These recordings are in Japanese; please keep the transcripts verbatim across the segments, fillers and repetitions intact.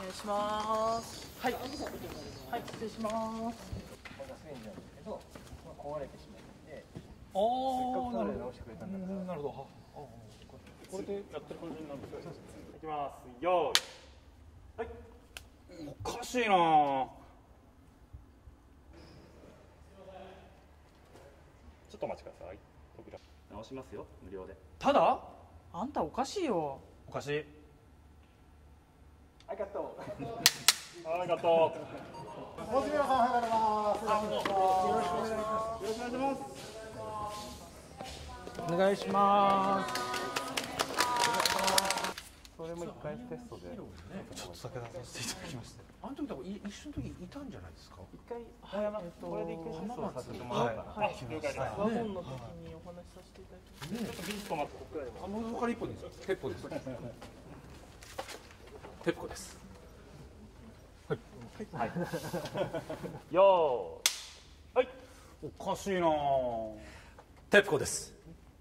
願いします。はい。はい、失礼します。 これがスレンジなんですけど、壊れてしまって、せっああ、 かく直してくれたんだから。 なるほど。これでやってる感じになるんですね。 いきます。よーい。はい。 おかしいなぁ。 ちょっとお待ちください。扉直しますよ、無料で。 ただあんたおかしいよ。 おかしい。 ありがとう。 ありがとう。 もうすぐ皆さん入られます。よろしくお願いします。よろしくお願いします。 お願いします。 それも一回テストで。 ちょっとだけ出させていただきました。あの時多分一緒の時いたんじゃないですか。 一回、はい、これで一回テストをさせてもらおうかな。 はい。 了解です。 ワゴンの時にお話しさせていただきます。 ちょっとビーチ止まってここからでも。 あ、もうそこから一歩ですよ。鉄砲です。鉄砲です。はい。 はい。よーい。はい。 おかしいなぁ。鉄砲です。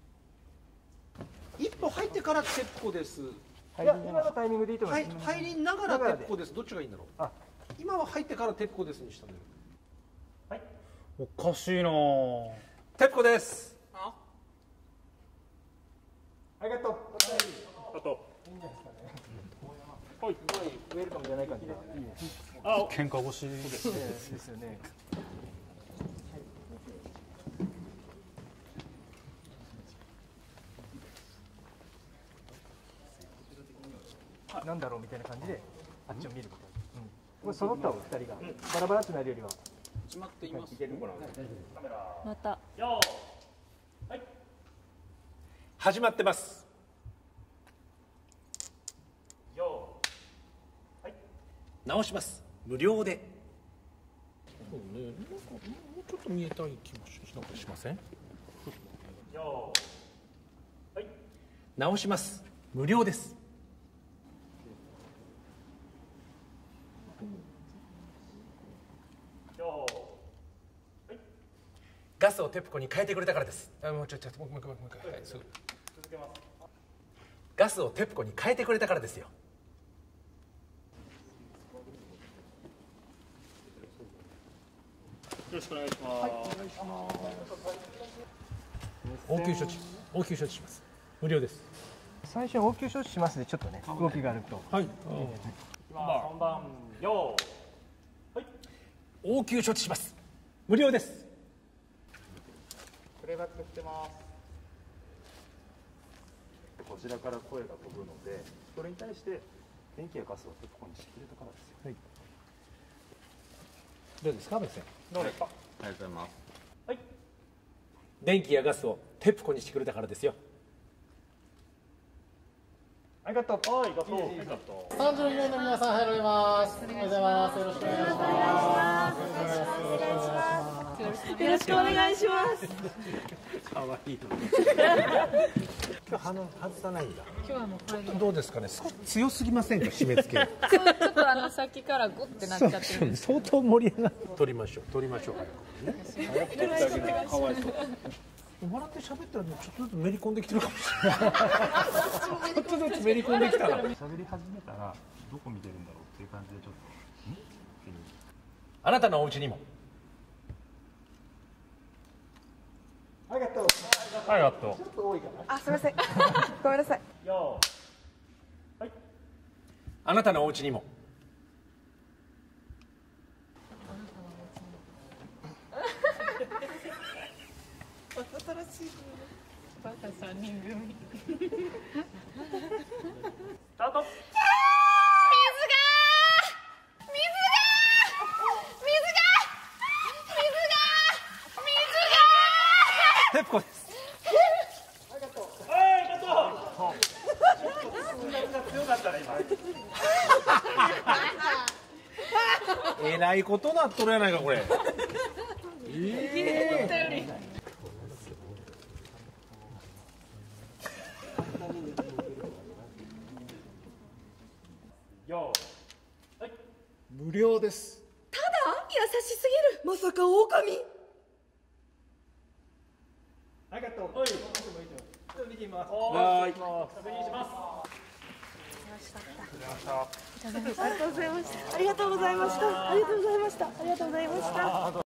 一歩入ってから鉄砲です。 いや、今のタイミングでいいと思います。 入りながら鉄砲です。どっちがいいんだろう。 あ、 今は入ってから鉄砲ですにしたんだよ。 はい。 おかしいなぁ。鉄砲です。 あ、 ありがとう。 あと。 いいんじゃないですかね。 はい。 すごいウェルカムじゃない感じで。いいね。 あ、 喧嘩腰ですね。 ですよね。なんだろうみたいな感じであっちを見るみたいな。うん、これ揃ったわふたりが、バラバラってなるよりは決まっています。 いけるかな。 カメラ。 また。 よー。はい。 始まってます。 よー。はい。 直します。無料で。そうね。なんかもうちょっと見えたい気もしなんかしません？ よー。はい。 直します。無料です。 よー。はい。 ガスをテプコに変えてくれたからです。あ、もうちょっともう一回もう一回、はい、すぐ。 続けます。 ガスをテプコに変えてくれたからですよ。 よろしくお願いします。はい、お願いします。 応急処置、応急処置します。無料です。 最初応急処置しますね。ちょっとね動きがあると。 はい。 いきます。本番。よー。はい。 応急処置します。無料です。 プレイバックしてます。こちらから声が飛ぶので、それに対して電気やガスをテプコにしてくれたからですよ。 はい。どうですか、別に。 どうですか。 ありがとうございます。 はい。 電気やガスをテプコにしてくれたからですよ。 ありがとう。 はい、ガトー。ありがとう。 三十二名の皆さん入られます。おはようございます。よろしくお願いします。 よろしくお願いします。 可愛い。今日鼻外さないんだ。 今日はもうこれで。 どうですかね。強すぎませんか、締め付け。 ちょっとあのさっきからゴってなっちゃってるんです。 相当盛り上がる。取りましょう。取りましょう。早くね。かわいそう。笑って喋ったらちょっとずつめり込んできてるかもしれない。ちょっとずつめり込んできたら。 喋り始めたらどこ見てるんだろうっていう感じでちょっと。ん？ あなたのお家にも。 ありがとう。 ありがとう。 ちょっと多いかな。 あ、すみません。ごめんなさい。 よー。はい。 あなたのお家にも。 新しいバカ三人組。 スタート。 テプコです。 はい、ありがとう。そんなに強かったね今。 えらいことなっとるやないかこれ。ええー。 よー。はい。 無料です。 ただ優しすぎる。まさか狼。 ありがとう。 はい。 ちょっと見てみます。 はい。確認します。 ありがとうございました。ありがとうございました。ありがとうございました。ありがとうございました。